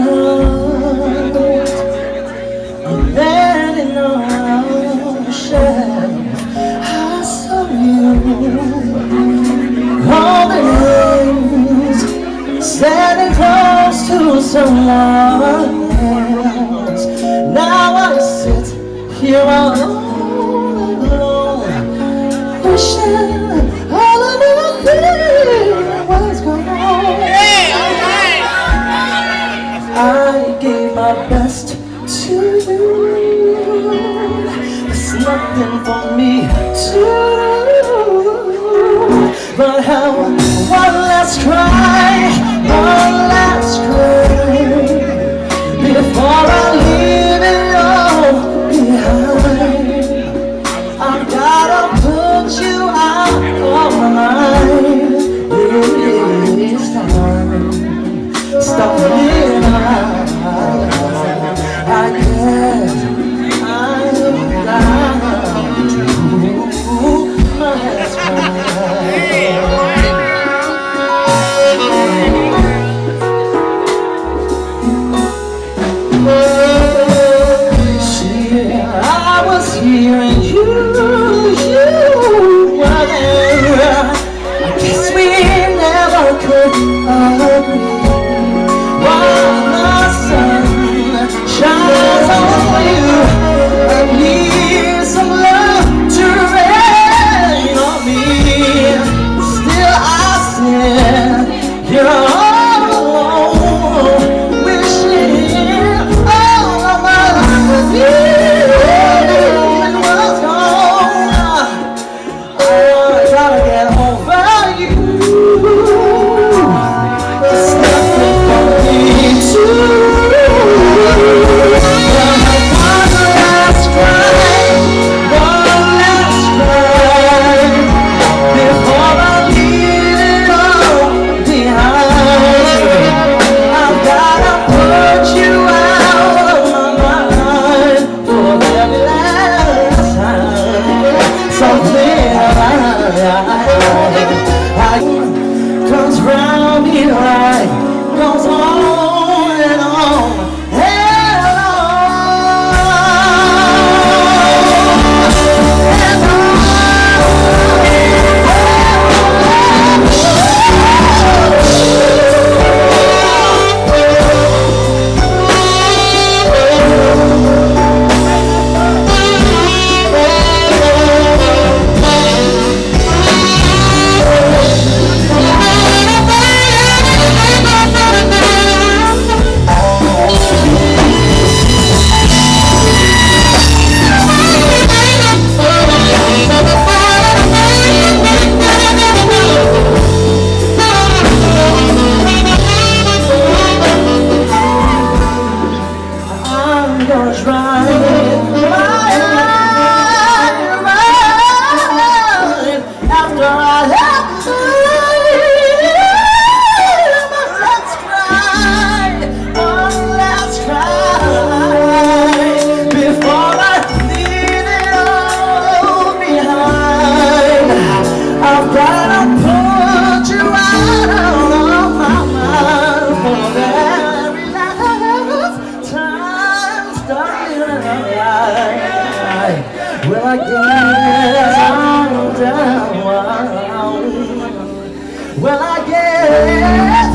and then in ocean I saw you holding hands, standing close to someone else. Now I sit here all alone, wishing all of the things was gone. I gave my best to you. There's nothing for me to do but have one last cry, one last cry before I leave it all behind. I've gotta put you out of my mind. This time, stop living my life. I guess I'm down to my last cry. Here and you were there. I guess we never could agree. While the sun shines on you, I need some love to rain on me. Still I stand here all alone, wishing all of my life was you. Comes round me like goes on and on and well, I guess I'm down. Well, I guess